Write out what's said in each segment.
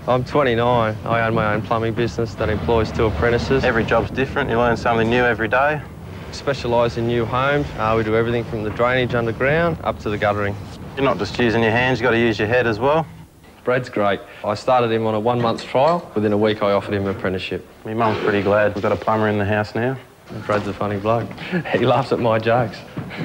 I'm 29. I own my own plumbing business that employs 2 apprentices. Every job's different. You learn something new every day. Specialise in new homes. We do everything from the drainage underground up to the guttering. You're not just using your hands, you've got to use your head as well. Brad's great. I started him on a 1-month trial. Within a week, I offered him an apprenticeship. My mum's pretty glad we've got a plumber in the house now. Brad's a funny bloke. He laughs at my jokes.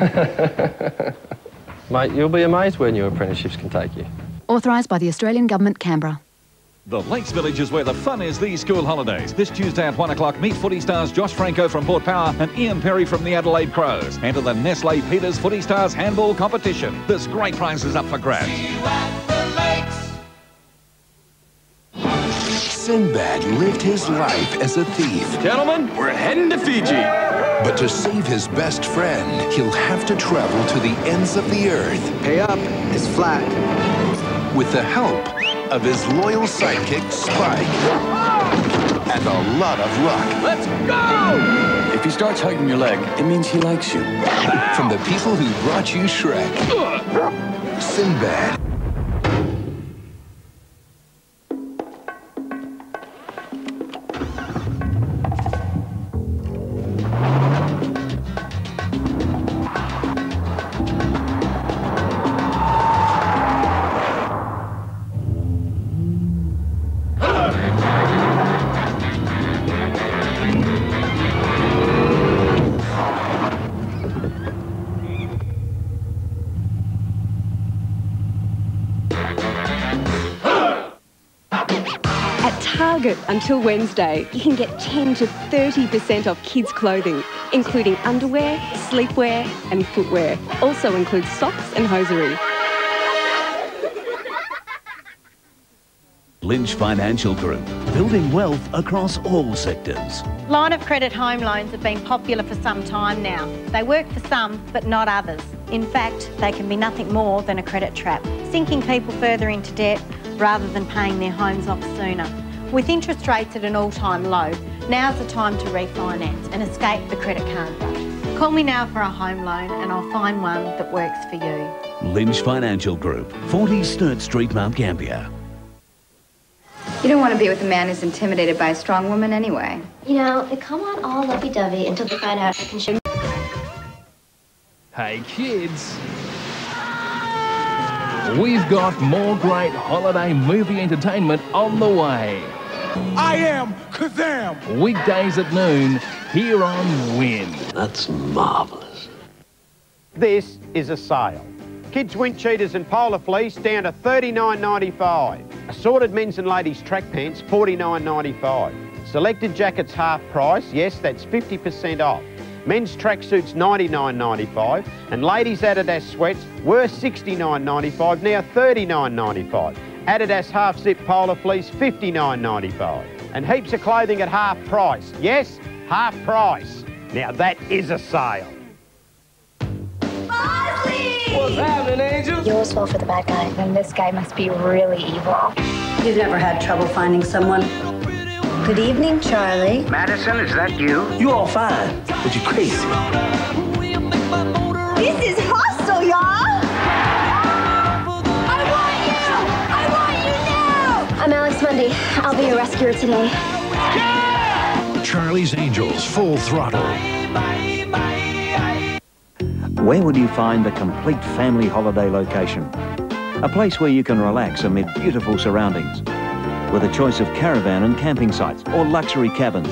Mate, you'll be amazed where new apprenticeships can take you. Authorised by the Australian Government, Canberra. The Lakes Village is where the fun is these school holidays. This Tuesday at 1 o'clock, meet footy stars Josh Franco from Port Power and Ian Perry from the Adelaide Crows. Enter the Nestle Peters Footy Stars handball competition. There's great prizes up for grabs. Sinbad lived his life as a thief. Gentlemen, we're heading to Fiji. But to save his best friend, he'll have to travel to the ends of the earth. Pay up is flat. With the help of his loyal sidekick, Spike. And a lot of luck. Let's go! If he starts hugging your leg, it means he likes you. From the people who brought you Shrek. Sinbad. Target until Wednesday, you can get 10 to 30% off kids' clothing, including underwear, sleepwear and footwear. Also includes socks and hosiery. Lynch Financial Group, building wealth across all sectors. Line of credit home loans have been popular for some time now. They work for some, but not others. In fact, they can be nothing more than a credit trap, sinking people further into debt rather than paying their homes off sooner. With interest rates at an all-time low, now's the time to refinance and escape the credit card rut. Call me now for a home loan and I'll find one that works for you. Lynch Financial Group, 40 Sturt Street, Mt Gambier. You don't want to be with a man who's intimidated by a strong woman anyway. You know, they come on all lovey-dovey until they find out I can show. Hey kids, we've got more great holiday movie entertainment on the way. I am Kazam! Weekdays at noon, here on Win. That's marvellous. This is a sale. Kids Wink Cheetahs and Polar Fleece down to $39.95. Assorted men's and ladies track pants, $49.95. Selected jackets half price, yes, that's 50% off. Men's tracksuits $99.95 and ladies' Adidas sweats were $69.95, now $39.95. Adidas half-zip polar fleece $59.95. And heaps of clothing at half price. Yes, half price. Now that is a sale. What's happening, Angel? You're as well for the bad guy, and this guy must be really evil. You've never had trouble finding someone. Good evening, Charlie. Madison, is that you? You all fine, but you crazy. This is hostile, y'all! I want you! now! I'm Alex Mundy. I'll be your rescuer today. Yeah! Charlie's Angels, full throttle. Where would you find the complete family holiday location? A place where you can relax amid beautiful surroundings, with a choice of caravan and camping sites or luxury cabins.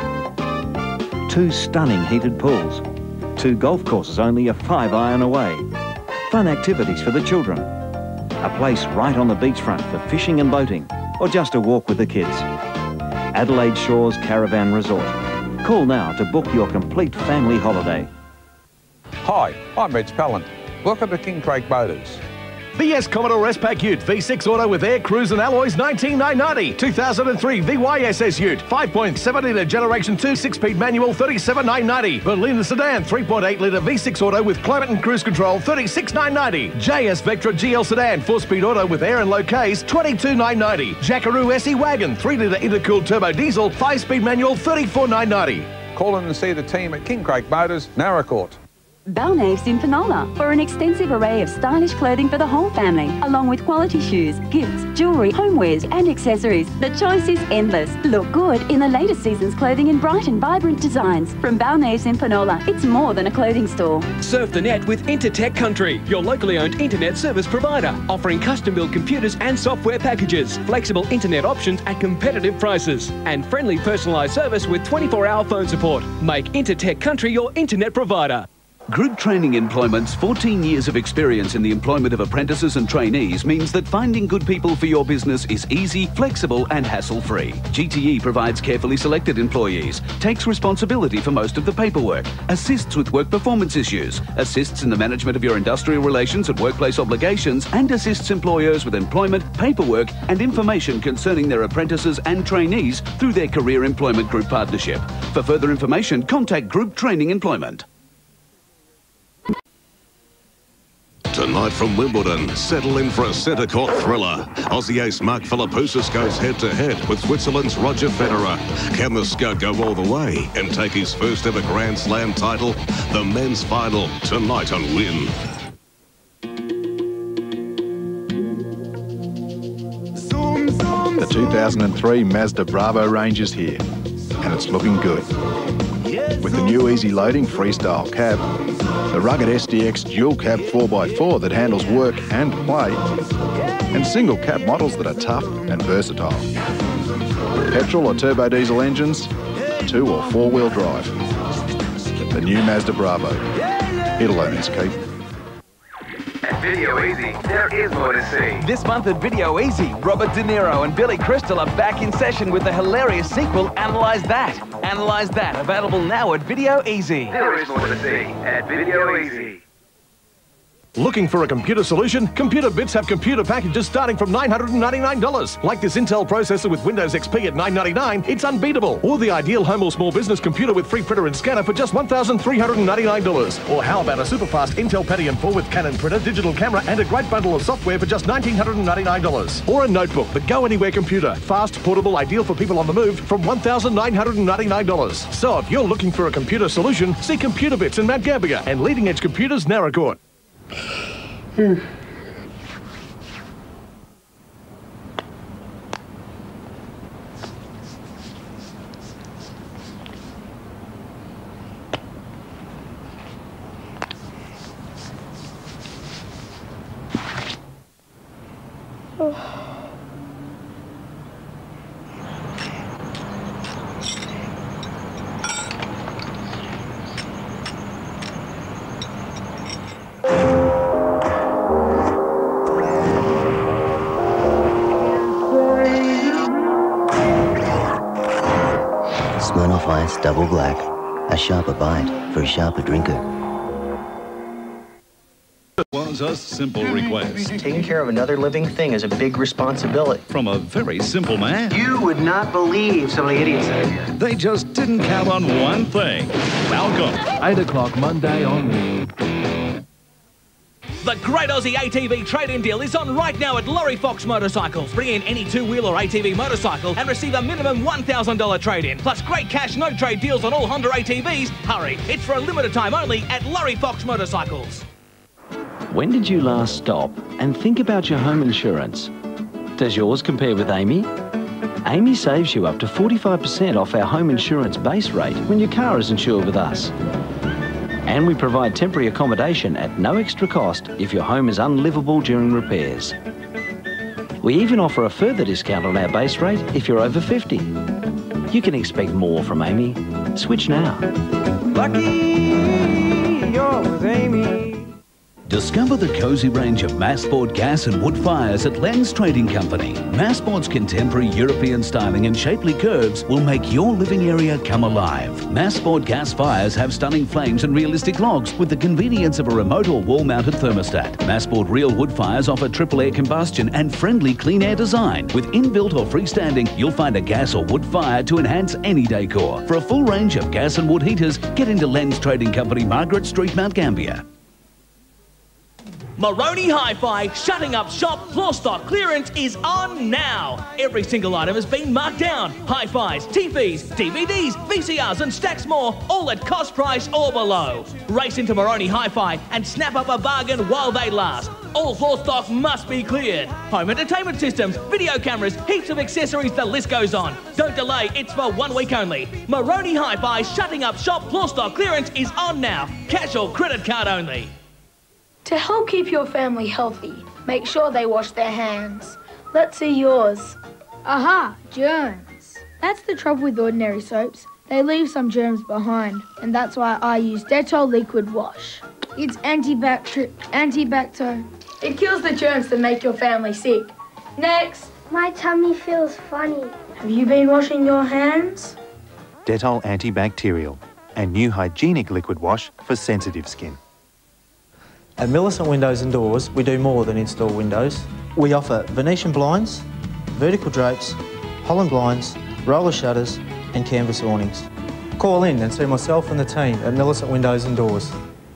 2 stunning heated pools, 2 golf courses only a 5-iron away, fun activities for the children, a place right on the beachfront for fishing and boating, or just a walk with the kids. Adelaide Shores Caravan Resort. Call now to book your complete family holiday. Hi, I'm Reg Pallant. Welcome to King Craig Motors. VS Commodore S-Pack Ute, V6 Auto with air, cruise and alloys, $19,990. 2003 VYSS Ute, 5.7-litre Generation 2 6-speed manual, $37,990. Berliner Sedan, 3.8-litre V6 Auto with climate and cruise control, $36,990. JS Vectra GL Sedan, 4-speed auto with air and low Ks, $22,990. Jackaroo SE Wagon, 3-litre intercooled turbo diesel, 5-speed manual, $34,990. Call in and see the team at King Craig Motors, Narracourt. Balnaves in Penola for an extensive array of stylish clothing for the whole family, along with quality shoes, gifts, jewellery, homewares and accessories. The choice is endless. Look good in the latest season's clothing in bright and vibrant designs. From Balnaves in Penola, it's more than a clothing store. Surf the net with Intertech Country, your locally owned internet service provider, offering custom-built computers and software packages, flexible internet options at competitive prices, and friendly personalised service with 24-hour phone support. Make Intertech Country your internet provider. Group Training Employment's 14 years of experience in the employment of apprentices and trainees means that finding good people for your business is easy, flexible and hassle-free. GTE provides carefully selected employees, takes responsibility for most of the paperwork, assists with work performance issues, assists in the management of your industrial relations and workplace obligations, and assists employers with employment, paperwork and information concerning their apprentices and trainees through their Career Employment Group Partnership. For further information, contact Group Training Employment. Tonight from Wimbledon, settle in for a centre court thriller. Aussie ace Mark Philippoussis goes head-to-head with Switzerland's Roger Federer. Can the Scud go all the way and take his first ever Grand Slam title? The men's final, tonight on Win. The 2003 Mazda Bravo range is here, and it's looking good. With the new easy loading freestyle cab, the rugged SDX dual cab 4x4 that handles work and play, and single cab models that are tough and versatile. Petrol or turbo diesel engines, 2 or 4-wheel drive. The new Mazda Bravo. It'll earn its keep. At Video Easy, there is more to see. This month at Video Easy, Robert De Niro and Billy Crystal are back in session with the hilarious sequel, Analyze That. Analyze That, available now at Video Easy. There is more to see at Video Easy. Looking for a computer solution? Computer Bits have computer packages starting from $999. Like this Intel processor with Windows XP at $999, it's unbeatable. Or the ideal home or small business computer with free printer and scanner for just $1,399. Or how about a super fast Intel Pentium 4 with Canon printer, digital camera and a great bundle of software for just $1,999. Or a notebook, the Go Anywhere computer. Fast, portable, ideal for people on the move from $1,999. So if you're looking for a computer solution, see Computer Bits in Mt Gambier and Leading Edge Computers, Narragansett. Smirnoff Ice Double Black. A sharper bite for a sharper drinker. It was a simple request. Taking care of another living thing is a big responsibility. From a very simple man. You would not believe some of the idiots out here. They just didn't count on one thing. Malcolm. 8 o'clock Monday on Win. The Great Aussie ATV trade-in deal is on right now at Laurie Fox Motorcycles. Bring in any two-wheel or ATV motorcycle and receive a minimum $1,000 trade-in. Plus great cash no trade deals on all Honda ATVs. Hurry, it's for a limited time only at Laurie Fox Motorcycles. When did you last stop and think about your home insurance? Does yours compare with Amy? Amy saves you up to 45% off our home insurance base rate when your car is insured with us. And we provide temporary accommodation at no extra cost if your home is unlivable during repairs. We even offer a further discount on our base rate if you're over 50. You can expect more from Amy. Switch now. Lucky you're with Amy. Discover the cosy range of Massport gas and wood fires at Len's Trading Company. Massport's contemporary European styling and shapely curves will make your living area come alive. Massport gas fires have stunning flames and realistic logs with the convenience of a remote or wall-mounted thermostat. Massport real wood fires offer triple air combustion and friendly clean air design. With inbuilt or freestanding, you'll find a gas or wood fire to enhance any decor. For a full range of gas and wood heaters, get into Len's Trading Company, Margaret Street, Mt Gambier. Moroni Hi-Fi shutting up shop floor stock clearance is on now. Every single item has been marked down. Hi-Fis, TVs, DVDs, VCRs and stacks more, all at cost price or below. Race into Moroni Hi-Fi and snap up a bargain while they last. All floor stock must be cleared. Home entertainment systems, video cameras, heaps of accessories, the list goes on. Don't delay, it's for 1 week only. Moroni Hi-Fi shutting up shop floor stock clearance is on now. Cash or credit card only. To help keep your family healthy, make sure they wash their hands. Let's see yours. Aha, germs. That's the trouble with ordinary soaps. They leave some germs behind, and that's why I use Dettol liquid wash. It's antibacto. It kills the germs that make your family sick. Next. My tummy feels funny. Have you been washing your hands? Dettol antibacterial, a new hygienic liquid wash for sensitive skin. At Millicent Windows and Doors, we do more than install windows. We offer Venetian blinds, vertical drapes, Holland blinds, roller shutters and canvas awnings. Call in and see myself and the team at Millicent Windows and Doors.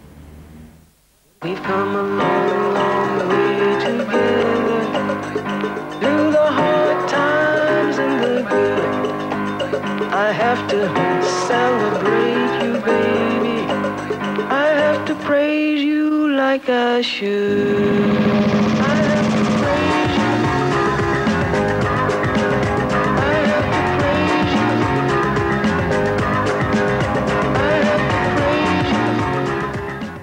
We've come a long, long way together, through the hard times and the good. I have to celebrate you, baby. I have to praise you like I should. I have to praise you. I have to praise you. I have to praise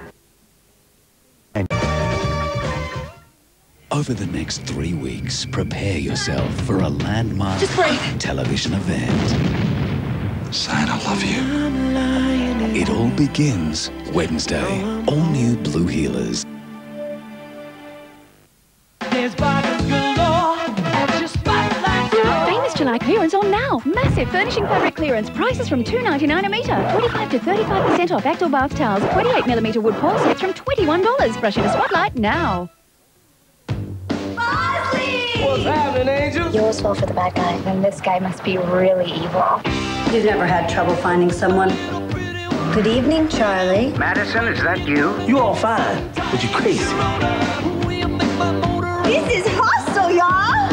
you. Over the next 3 weeks, prepare yourself for a landmark television event. Sign I love you. It all begins Wednesday. All new Blue Healers. There's bargains galore at your Spotlight store. Famous July clearance on now. Massive furnishing fabric clearance. Prices from $2.99 a metre. 25 to 35% off Actor bath towels. 28mm wood pole sets from $21. Brush into Spotlight now. What's happening, Angel? You always fall for the bad guy, and this guy must be really evil. You've never had trouble finding someone. Good evening, Charlie. Madison, is that you? You all fine, but you crazy. This is hostile, y'all!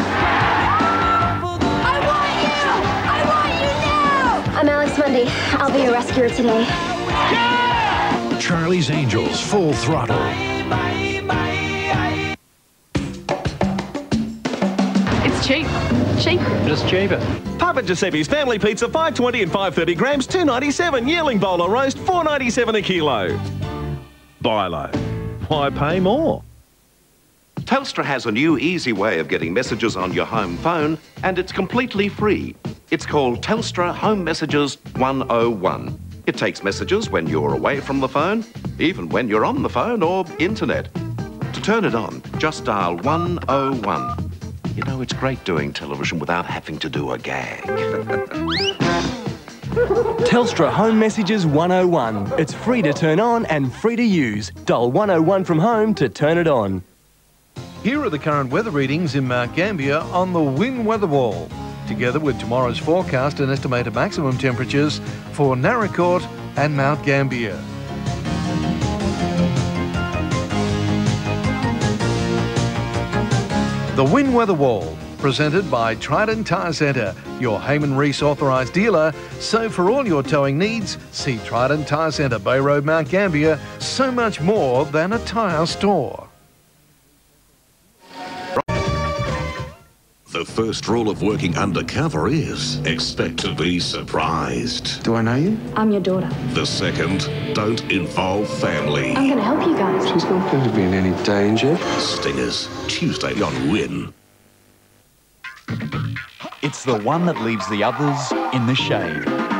I want you now! I'm Alex Mundy. I'll be your rescuer today. Charlie's Angels, full throttle. It's cheap. Cheap. Just cheaper. Papa Giuseppe's Family Pizza, 520 and 530 grams, $2.97. Yearling bowler roast, $4.97 a kilo. Buy low. Why pay more? Telstra has a new easy way of getting messages on your home phone, and it's completely free. It's called Telstra Home Messages 101. It takes messages when you're away from the phone, even when you're on the phone or internet. To turn it on, just dial 101. You know, it's great doing television without having to do a gag. Telstra Home Messages 101. It's free to turn on and free to use. Dial 101 from home to turn it on. Here are the current weather readings in Mt Gambier on the wind weather wall, together with tomorrow's forecast and estimated maximum temperatures for Narracourt and Mt Gambier. The Wind Weather Wall, presented by Trident Tyre Centre, your Hayman Reese authorised dealer. So for all your towing needs, see Trident Tyre Centre, Bay Road, Mt Gambier. So much more than a tyre store. The first rule of working undercover is expect to be surprised. Do I know you? I'm your daughter. The second, don't involve family. I'm going to help you guys. She's not going to be in any danger. Stingers, Tuesday on Win. It's the one that leaves the others in the shade.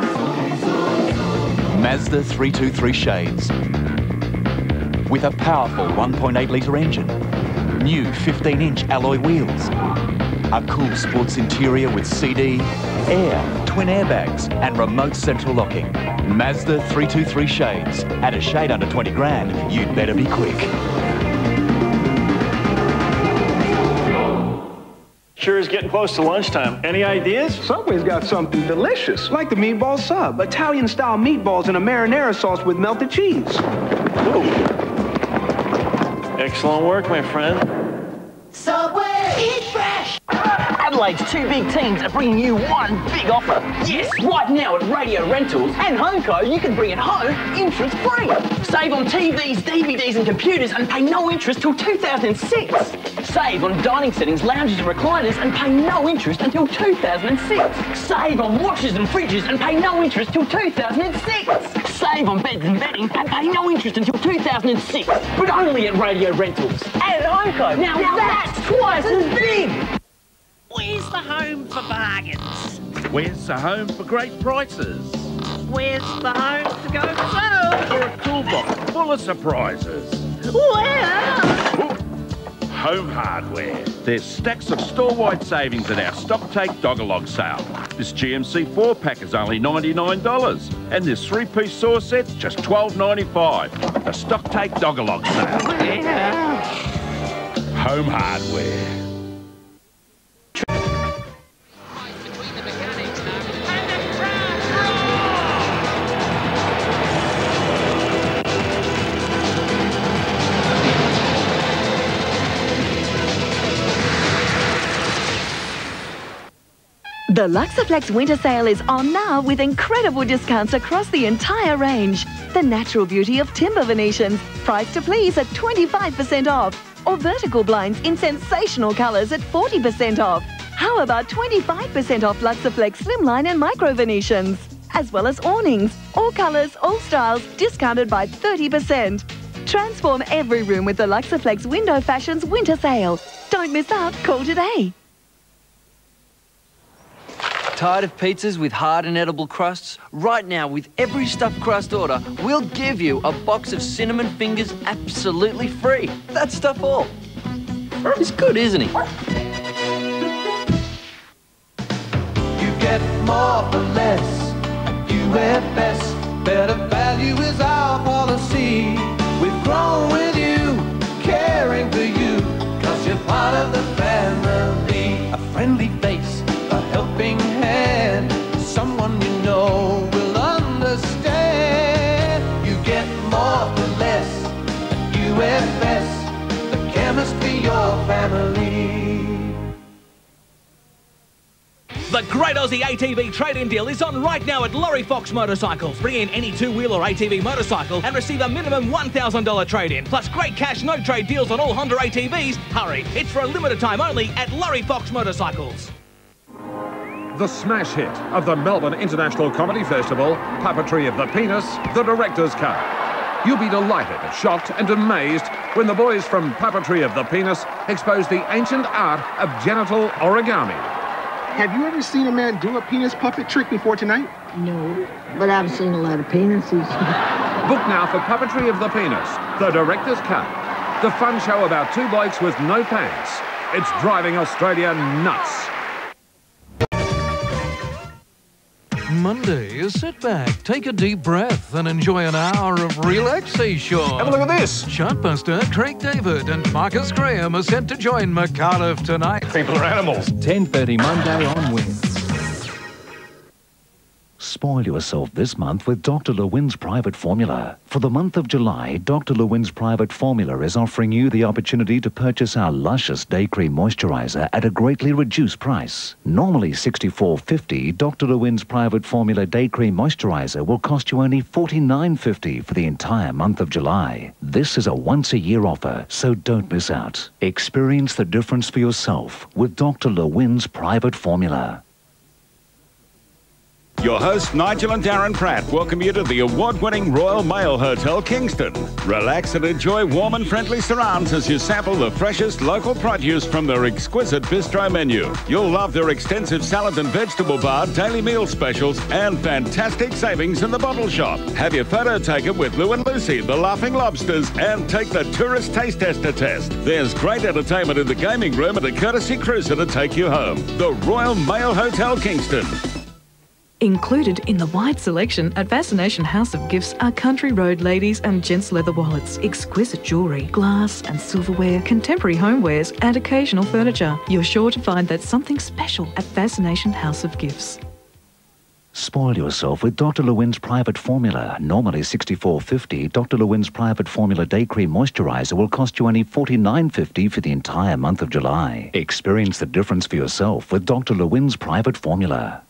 Mazda 323 Shades. With a powerful 1.8 litre engine, new 15-inch alloy wheels, a cool sports interior with CD, air, twin airbags and remote central locking. Mazda 323 Shades. At a shade under 20 grand, you'd better be quick. Sure is getting close to lunchtime. Any ideas? Subway's got something delicious, like the meatball sub. Italian-style meatballs in a marinara sauce with melted cheese. Ooh. Excellent work, my friend. Subway! Eat fresh! Adelaide's two big teams are bringing you one big offer. Yes, right now at Radio Rentals and HomeCo, you can bring it home interest-free. Save on TVs, DVDs and computers and pay no interest till 2006. Save on dining settings, lounges and recliners and pay no interest until 2006. Save on washers and fridges and pay no interest till 2006. Save on beds and bedding and pay no interest until 2006. But only at Radio Rentals and HomeCo. Now that's twice as big! Where's the home for bargains? Where's the home for great prices? Where's the home to go to? For a toolbox full of surprises. Where? Home Hardware. There's stacks of store-wide savings at our Stock Take Dog-a-Log sale. This GMC 4-pack is only $99 and this 3-piece saw set's just $12.95. The Stock Take Dog-a-Log sale. Yeah. Home Hardware. The Luxaflex winter sale is on now with incredible discounts across the entire range. The natural beauty of timber Venetians, priced to please at 25% off. Or vertical blinds in sensational colours at 40% off. How about 25% off Luxaflex Slimline and Micro Venetians? As well as awnings, all colours, all styles, discounted by 30%. Transform every room with the Luxaflex Window Fashions winter sale. Don't miss out, call today. Tired of pizzas with hard and edible crusts? Right now, with every stuffed crust order, we'll give you a box of cinnamon fingers absolutely free. That's stuff all. He's good, isn't he? You get more for less at UFS. Better value is our policy. We've grown with you, caring for you, 'cause you're part of the family. A friendly face, a helping hand, someone you know will understand. You get more for less at UFS, the chemist for your family. The Great Aussie ATV trade-in deal is on right now at Laurie Fox Motorcycles. Bring in any two-wheel or ATV motorcycle and receive a minimum $1,000 trade-in. Plus great cash, no trade deals on all Honda ATVs. Hurry, it's for a limited time only at Laurie Fox Motorcycles. The smash hit of the Melbourne International Comedy Festival, Puppetry of the Penis, The Director's Cut. You'll be delighted, shocked and amazed when the boys from Puppetry of the Penis expose the ancient art of genital origami. Have you ever seen a man do a penis puppet trick before tonight? No, but I've seen a lot of penises. Book now for Puppetry of the Penis, The Director's Cut. The fun show about two blokes with no pants. It's driving Australia nuts. Monday, sit back, take a deep breath and enjoy an hour of relaxation. Have a look at this. Chartbuster Craig David and Marcus Graham are set to join McCardiff tonight. People are animals. 10:30 Monday on Wins. Spoil yourself this month with Dr. Lewin's Private Formula. For the month of July, Dr. Lewin's Private Formula is offering you the opportunity to purchase our luscious day cream moisturizer at a greatly reduced price. Normally $64.50, Dr. Lewin's Private Formula Day Cream Moisturizer will cost you only $49.50 for the entire month of July. This is a once-a-year offer, so don't miss out. Experience the difference for yourself with Dr. Lewin's Private Formula. Your hosts, Nigel and Darren Pratt, welcome you to the award-winning Royal Mail Hotel, Kingston. Relax and enjoy warm and friendly surrounds as you sample the freshest local produce from their exquisite bistro menu. You'll love their extensive salad and vegetable bar, daily meal specials, and fantastic savings in the bottle shop. Have your photo taken with Lou and Lucy, the Laughing Lobsters, and take the Tourist Taste Tester test. There's great entertainment in the gaming room and a courtesy cruiser to take you home. The Royal Mail Hotel, Kingston. Included in the wide selection at Fascination House of Gifts are Country Road ladies and gents leather wallets, exquisite jewellery, glass and silverware, contemporary homewares and occasional furniture. You're sure to find that something special at Fascination House of Gifts. Spoil yourself with Dr. Lewin's Private Formula. Normally $64.50, Dr. Lewin's Private Formula Day Cream Moisturiser will cost you only $49.50 for the entire month of July. Experience the difference for yourself with Dr. Lewin's Private Formula.